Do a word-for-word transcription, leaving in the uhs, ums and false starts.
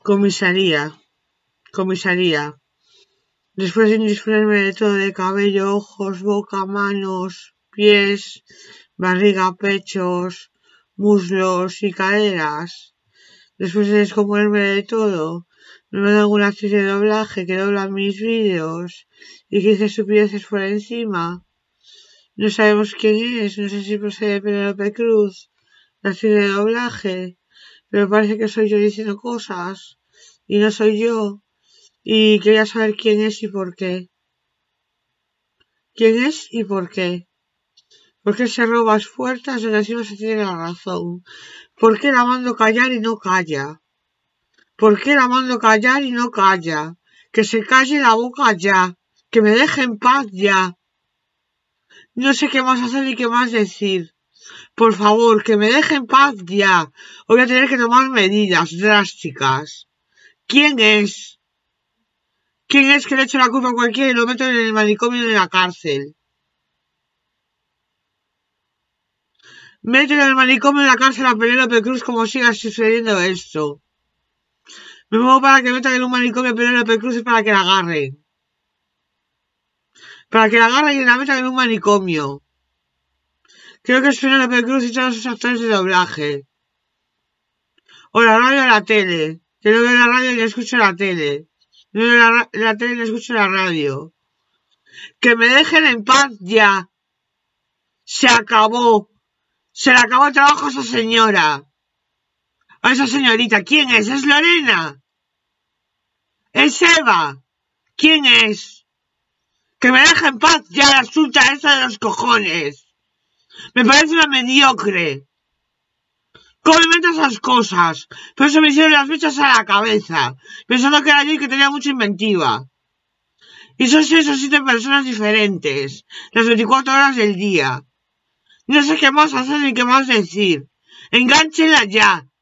Comisaría, comisaría. Después de indisponerme de todo, de cabello, ojos, boca, manos, pies, barriga, pechos, muslos y caderas. Después de descomponerme de todo, me mandan una actriz de doblaje que dobla mis vídeos y que dice estupideces por encima. No sabemos quién es, no sé si procede de Penélope Cruz, la actriz de doblaje, pero parece que soy yo diciendo cosas y no soy yo. Y quería saber quién es y por qué. ¿Quién es y por qué? ¿Por qué se roba las puertas donde encima se tiene la razón? ¿Por qué la mando callar y no calla? ¿Por qué la mando callar y no calla? Que se calle la boca ya. Que me deje en paz ya. No sé qué más hacer ni qué más decir. Por favor, que me deje en paz ya. Voy a tener que tomar medidas drásticas. ¿Quién es? ¿Quién es que le eche la culpa a cualquiera y lo meto en el manicomio de la cárcel? Meto en el manicomio de la cárcel a Penélope Cruz como siga sucediendo esto. Me muevo para que metan en un manicomio a Penélope Cruz y para que la agarren. Para que la agarren y la metan en un manicomio. Creo que es Penélope Cruz y todos sus actores de doblaje. O la radio o la tele. Que no veo la radio y le escucho la tele. No veo la, la tele y le escucho la radio. Que me dejen en paz ya. Se acabó. Se le acabó el trabajo a esa señora. A esa señorita. ¿Quién es? ¿Es Lorena? ¿Es Eva? ¿Quién es? Que me deje en paz ya la asunta esa de los cojones. Me parece una mediocre. ¿Cómo inventas esas cosas? Por eso me hicieron las flechas a la cabeza, pensando que era yo y que tenía mucha inventiva. Y son seis o siete personas diferentes, las veinticuatro horas del día. No sé qué más hacer ni qué más decir. Engánchenla ya.